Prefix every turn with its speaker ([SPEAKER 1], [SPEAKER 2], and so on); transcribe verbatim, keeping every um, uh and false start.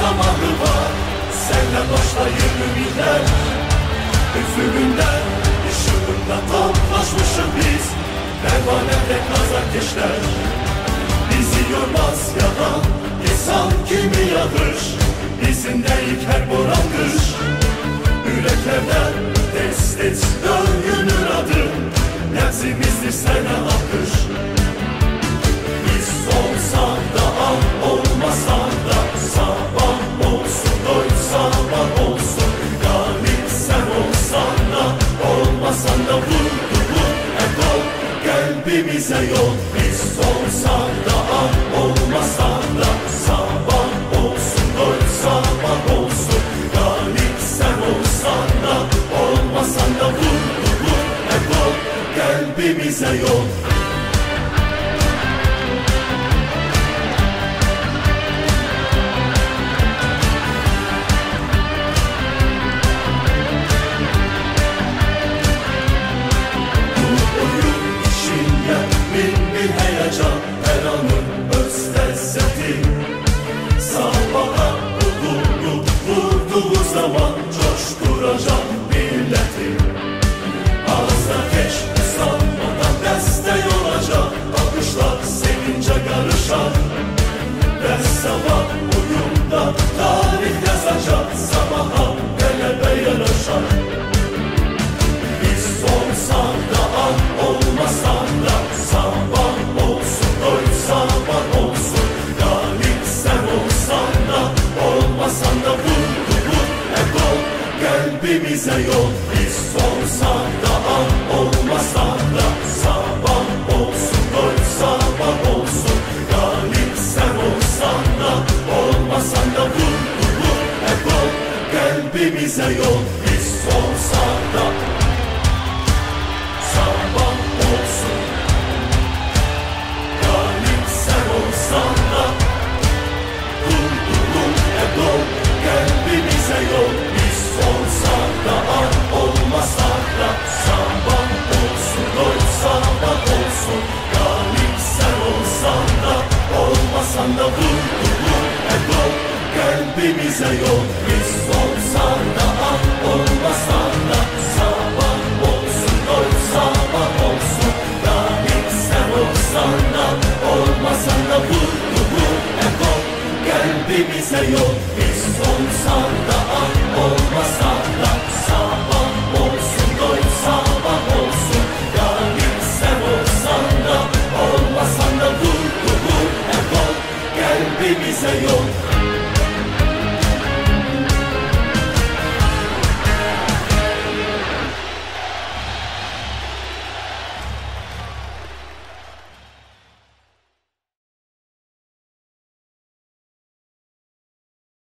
[SPEAKER 1] zamanı var. Senle başlayır ümitler, üfüründen, ışığında toplaşmışız biz. Pervanede kaz ateşler, bizi yormaz yalan, insan kimi yağış. Bizim değil her boran kış, yüreklerden destek döngünür adı. Nefsimizdir sana akış. Biz olsan da an, olmasan da sabah olsun, doy sabah olsun. Galip sen olsan da olmasan da vur vur hep ol, kalbimize yol. Biz olsan da an, olmasan da sabah olsun, doy sabah olsun. Galip sen olsan da olmasan da vur vur hep ol, kalbimize yol. Her anın öz lezzeti, sabaha vurdu, vurduğu zaman coşturacak milleti. Ağızda ateş ıslanmadan deste olacak, bakışlar sevince karışar. Ve sabah uyumda tarih yazacak, sabaha galebe yaraşar. Biz olsan da an, olmasan da sabah olsun, doy sabah olsun. Galip sen olsan da olmasan da vur vur hep ol, kalbimize yol. Biz olsan da an, olmasan da sabah olsun, doy sabah olsun. Galip sen olsan da olmasan da vur vur hep ol, kalbimize yol. Biz olsan da sabah olsun, galip sen olsan da vur vur hep ol, kalbimize yol. Biz olsan da an, olmasan da sabah olsun, doy sabah olsun. Galip sen olsan da olmasan da vur vur hep ol, kalbimize yol. Biz olsan da an, olmasan da sabah olsun, doy sabah olsun. Galip sen olsan da olmasan da vur vur hep ol, kalbimize yol. Biz olsan da